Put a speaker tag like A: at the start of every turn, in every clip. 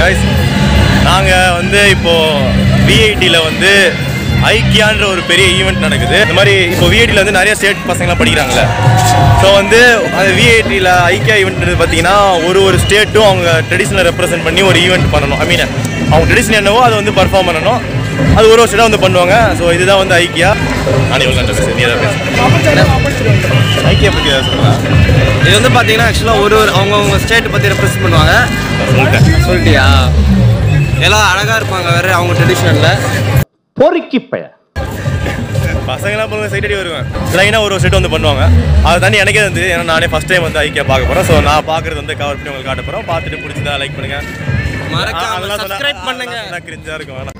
A: guys. நாங்கள் வந்து இப்போது VITல வந்து ஐக்கியான்ற ஒரு பெரிய ஈவெண்ட் நடக்குது. இந்த மாதிரி இப்போ VITல வந்து நிறைய ஸ்டேட் பசங்களாம் படிக்கிறாங்களே. ஸோ வந்து அந்த VITல ஐக்கியா ஈவெண்ட் பார்த்தீங்கன்னா ஒரு ஸ்டேட்டும் அவங்க ட்ரெடிஷ்னலை ரெப்ரசென்ட் பண்ணி ஒரு ஈவெண்ட் பண்ணணும். ஐ மீன் அவங்க ட்ரெடிஷ்னல் என்னவோ அதை வந்து பர்ஃபார்ம் பண்ணணும். அது ஒரு ஸ்டேட்டாக வந்து பண்ணுவாங்க. ஸோ இதுதான் வந்து ஐக்கியா. நான் எவ்வளோ நன்றி பேசுகிறேன், நீ தான் பேசுகிறேன். ஐக்கியா பற்றி ஏதாவது சொல்லுங்கள்.
B: இது வந்து பார்த்தீங்கன்னா ஆக்சுவலாக அவங்கவுங்க ஸ்டேட்டை பற்றி ரெப்ரசென்ட் பண்ணுவாங்க. சொல்லிட்டியா? எல்லாம் அழகாக இருப்பாங்க வேறு அவங்க ட்ரெடிஷ்னலில்.
C: பொறுக்கி பையன்
A: பசங்களாம் போகிற சைட் அடி வருவேன். லைனாக ஒரு செட் வந்து பண்ணுவாங்க. அதை தாண்டி எனக்கே வந்து ஏன்னா நானே ஃபஸ்ட் டைம் வந்து ஐக்கியா பார்க்க போகிறேன். ஸோ நான் பார்க்குறது வந்து கவர் பண்ணி உங்களுக்கு காட்ட போகிறோம். பார்த்துட்டு பிடிச்சதா லைக் பண்ணுங்கள்,
B: மறக்காம சப்ஸ்கிரைப் பண்ணுங்க.
A: கிரிஞ்சாக இருக்கும் வேணாம்.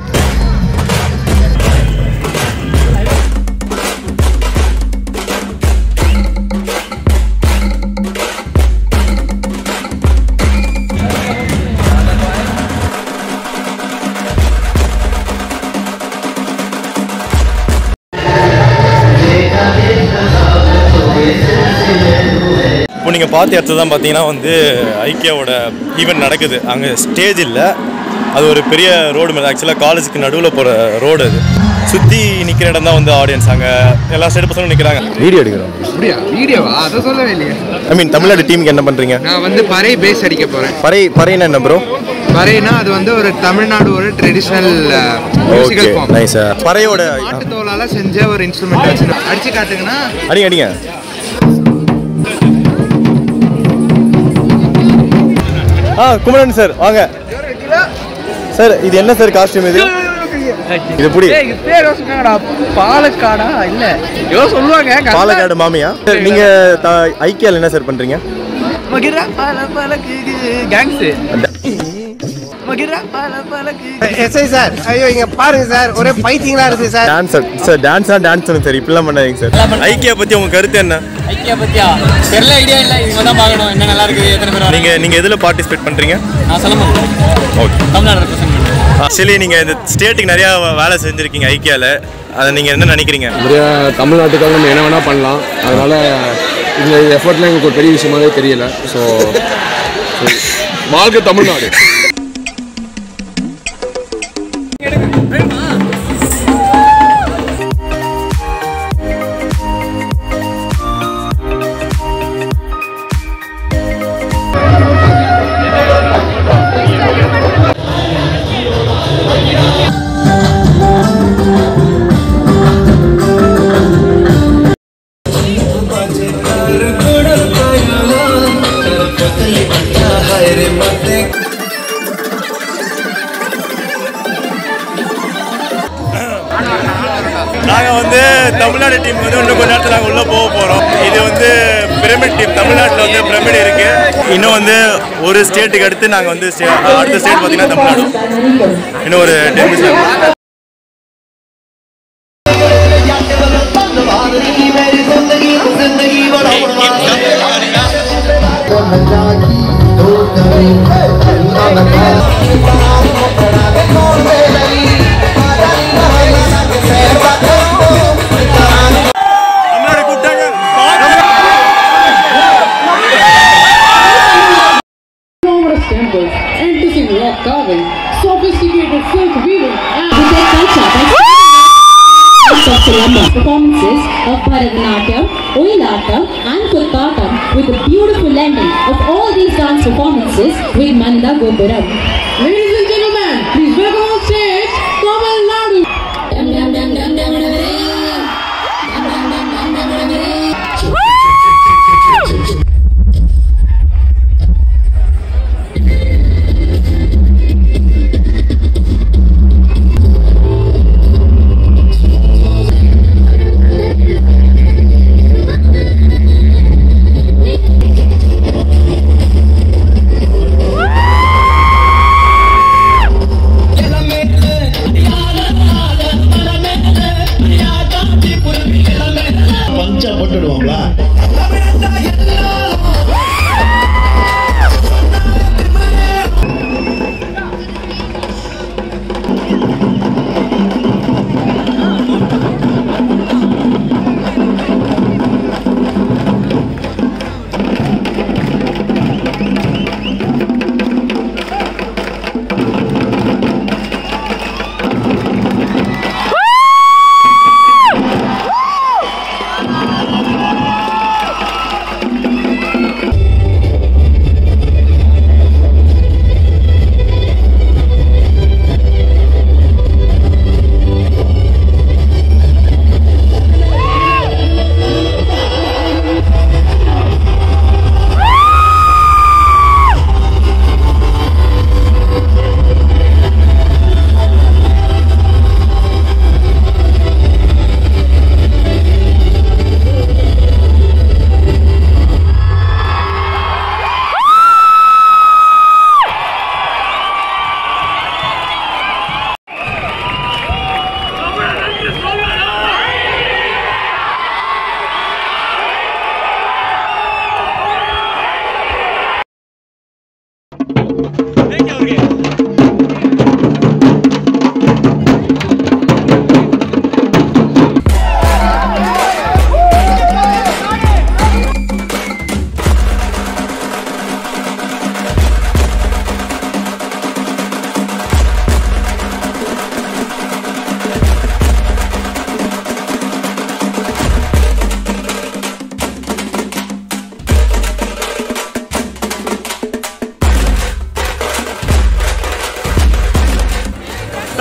A: இப்போ நீங்கள் பார்த்த இடத்துல தான் பார்த்தீங்கன்னா வந்து ஐக்கியாவோட ஈவெண்ட் நடக்குது. அங்கே ஸ்டேஜ் இல்லை, அது ஒரு பெரிய ரோடு மேலே ஆக்சுவலாக காலேஜுக்கு நடுவில் போகிற ரோடு. அது சுற்றி நிற்கிற இடம் தான் வந்து ஆடியன்ஸ். அங்கே எல்லா ஸ்டேட் பசங்களும் நிற்கிறாங்க. வீடியோ எடுக்கிறோம்.
D: அப்படியா? வீடியோவா? அதை சொல்லவே இல்லையா?
A: ஐ மீன் தமிழ்நாடு டீமுக்கு என்ன பண்ணுறீங்க?
D: நான் வந்து பறை பேஸ் அடிக்க போகிறேன்.
A: பறைனா என்ன ப்ரோ?
D: பறைனா அது வந்து ஒரு தமிழ்நாடு ஒரு ட்ரெடிஷ்னல் மியூசிக்கல் ஃபார்ம்.
A: நைஸ். பறையோட
D: மாட்டு தோலால் செஞ்ச ஒரு இன்ஸ்ட்ருமெண்ட் வச்சு அடிச்சு காட்டுங்கன்னா
A: அடிங்க. குமரன் சார் வாங்க சார். இது என்ன சார் காஸ்டியூம்? இது புடி
D: பேர் சொன்னாங்கடா. பாலக்காடா இல்ல ஏதோ சொல்லுவாங்க.
A: பாலக்காடு மாமியா? நீங்க ஐக்கியால என்ன சார் பண்றீங்க?
D: சார் ஐயோ இங்க பாருங்க சார், ஒரே பைத்தியங்களா இருக்கு சார்.
A: டான்ஸ் சார் இப்படிலாம் பண்ணாதீங்க சார். ஐக்கியா பத்தி உங்க கருத்து என்ன?
B: ஐக்கியா பத்தியா தெரியல, ஐடியா இல்லை. இவங்க தான் பார்க்கணும் என்ன நல்லா இருக்குது, எத்தனை பேர்
A: நீங்க எதுல பார்ட்டிசிபேட் பண்றீங்க?
B: நான் சொல்ல முடியும்.
A: ஓகே,
B: தமிழ்நாடு ரெப்ரசென்ட் பண்ணுறேன்.
A: ஆக்சுவலி நீங்கள் இந்த ஸ்டேட்டுக்கு நிறையா வேலை செஞ்சுருக்கீங்க ஐக்கியாவில். அதை நீங்கள் என்ன நினைக்கிறீங்க?
E: நிறைய தமிழ்நாட்டுக்காக நம்ம என்ன வேணால் பண்ணலாம். அதனால் இந்த எஃபர்ட்லாம் எங்களுக்கு ஒரு பெரிய விஷயமாவே தெரியல. ஸோ வாழ்க்கை தமிழ்நாடு.
A: நாங்கள் வந்து தமிழ்நாடு டீம் வந்து இன்னும் கொஞ்ச நேரத்தில் நாங்கள் உள்ளே போக போகிறோம். இது வந்து பிரமிட் டீம். தமிழ்நாட்டில் வந்து பிரமிட் இருக்குது. இன்னும் வந்து ஒரு ஸ்டேட்டுக்கு அடுத்து நாங்கள் வந்து அடுத்த ஸ்டேட் பார்த்தீங்கன்னா தமிழ்நாடு. இன்னும் ஒரு 10 நிமிஷம்.
F: rock carving, sophisticated silk weaving, and performances of Bharatanatyam, Oyilatam and Kuttatam with a beautiful blending of all these dance performances with Manida Gopuram. Ladies and gentlemen, please welcome on stage Tamil Nadu.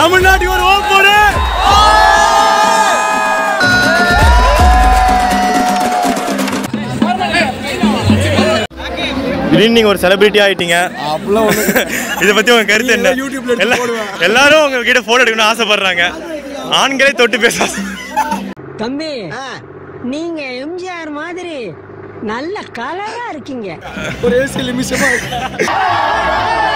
A: தமிழ்நாட்டுக்கு ஒரு vote போடு. திடீர்னு நீங்க ஒரு celebrity ஆயிட்டீங்க. இதை பத்தி உங்க கருத்து என்ன? எல்லாரும் உங்ககிட்ட போட்டோ எடுக்கணும்னு ஆசைப்படுறாங்க. ஆண்களே தொட்டு பேச.
G: தம்பி, நீங்க எம்ஜிஆர் மாதிரி நல்ல கலரா இருக்கீங்க.
E: ஒரு நிமிஷமா